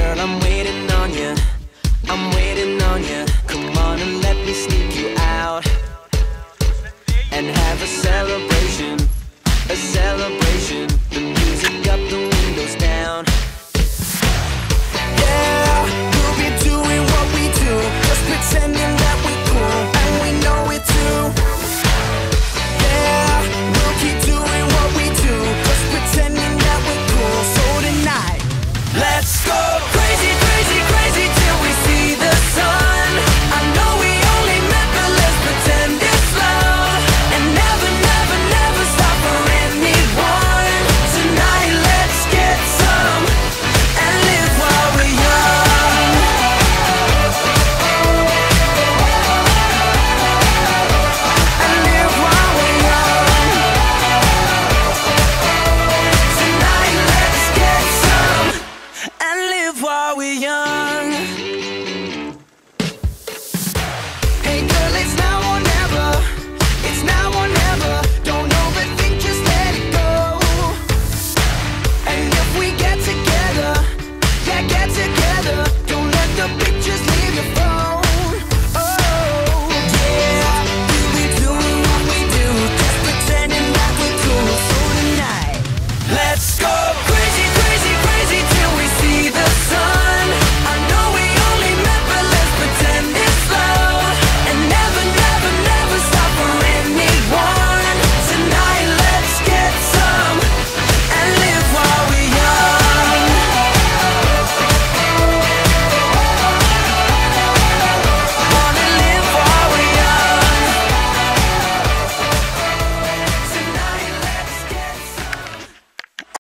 Girl, I'm waiting on you, I'm waiting on you. Come on and let me sneak you out and have a celebration, a celebration. The music up, the windows down. Yeah, we'll be doing what we do, just pretending that we cool, and we know it too. Yeah, we'll keep doing what we do, just pretending that we're cool. So tonight, let's go crazy, crazy, crazy till we see the sun. I know we only met, but let's pretend it's love, and never, never, never stop for anyone. Tonight, let's get some and live while we're young. And live while we're young. Tonight, let's get some and live while we're young. Hey girl, it's now or never. It's now or never. Don't overthink, just let it go. And if we get together, yeah, get together. Don't let the big